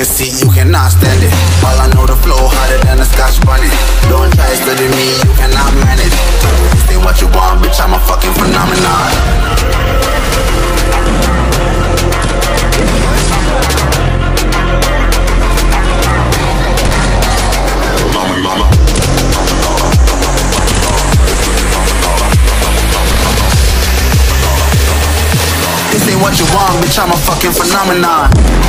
can see you cannot stand it. All I know, the flow harder than a Scotch bunny. Don't try studying me, you cannot manage. This ain't what you want, bitch, I'm a fucking phenomenon. Mama. This ain't what you want, bitch, I'm a fucking phenomenon.